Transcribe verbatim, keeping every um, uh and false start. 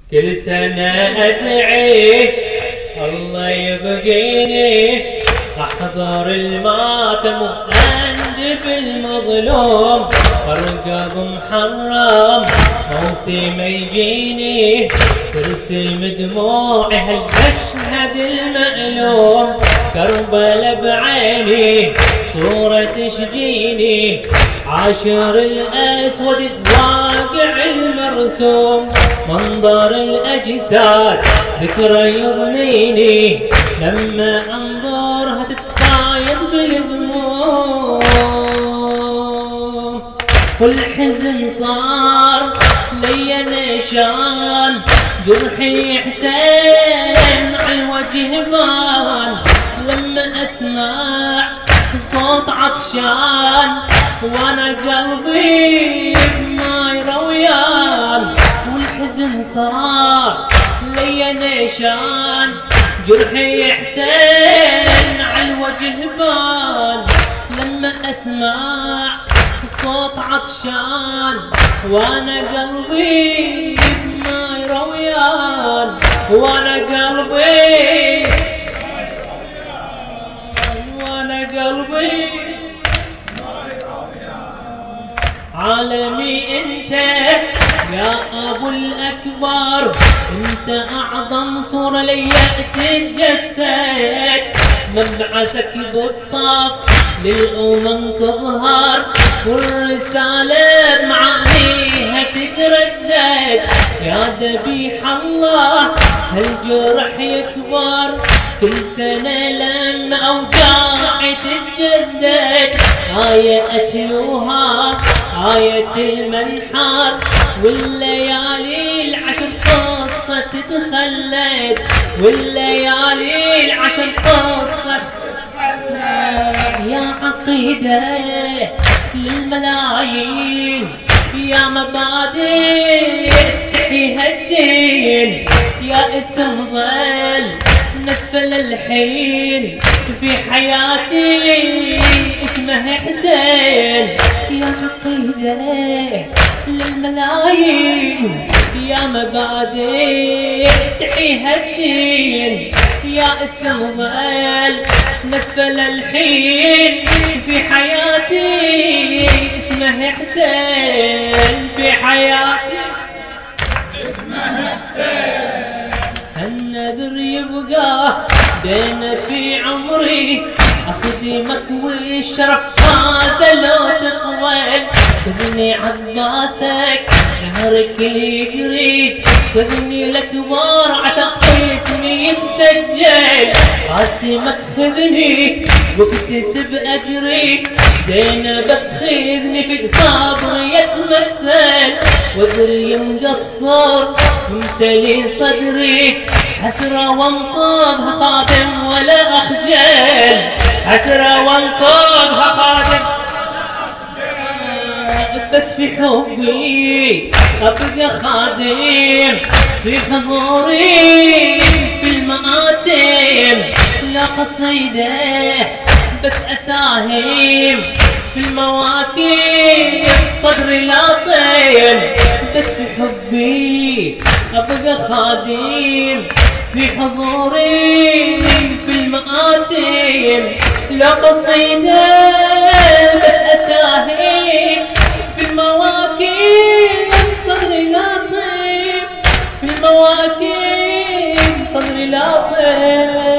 كل سنة أدعي الله يبقيني أحضر الماتم وأندب المظلوم أرقب محرم موسم يجيني ترسم دموعي هالمشهد المألوم كربلاء بعيني صورة تشجيني عاشر الأسود الواقع المرسوم منظر الأجساد ذكرى يضنيني لما أنظرها تتفايض بالدموع والحزن صار لي نشان جرحي حسين عالوجه بان لما أسمع صوت عطشان وانا قلبي ما يرويان والحزن صار لي نشان جرحي حسين عالوجه بان لما اسمع صوت عطشان وانا قلبي ما يرويان وانا قلبي وانا قلبي عالمي انت يا ابو الاكبر انت اعظم صورة لي تتجسد مبعثك بالطاف للامم تظهر والرسالة معانيها تتردد يا ذبيح الله هالجرح يكبر كل سنة لما اوجاعي تتجدد آية اتلوها آية المنحر والليالي العشر قصة تتخلد والليالي العشر قصة تتخلد يا عقيدة للملايين يا مبادئ تحييها الدين يا اسم ظل نسفل الحين في حياتي اسمه حسين يا عقيدة للملايين يا مبادئ تحييها الدين يا اسم ظل نسفل الحين في حياتي اسمه حسين في حياتي اسمه حسين النذر يبقى بين في عمري أخدمك والشرف هذا لو تقبل خذني عباسك نهرك يجري خذني لكبار عسى اسمي يتسجل قاسمك خذني واكتسب أجري زينبك خذني في صبري يتمثل وذري مقصر ممتلي صدري حسرة وانطبها خادم ولا أخجل حسرة وانطبها خادم بس في حبي أبقى خادم في حضوري في المآتم لا قصيدة بس أساهم في المواكب صدري لا طيم بس في حبي أبقى خادم في حضوري في المآتم لا قصيدة بس أساهم في المواكب صدري لا طيب في المواكب صدري لا طيب